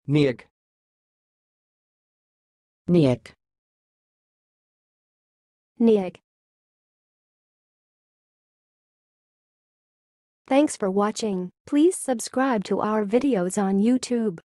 neeik, neeik, neeik. Thanks for watching. Please subscribe to our videos on YouTube.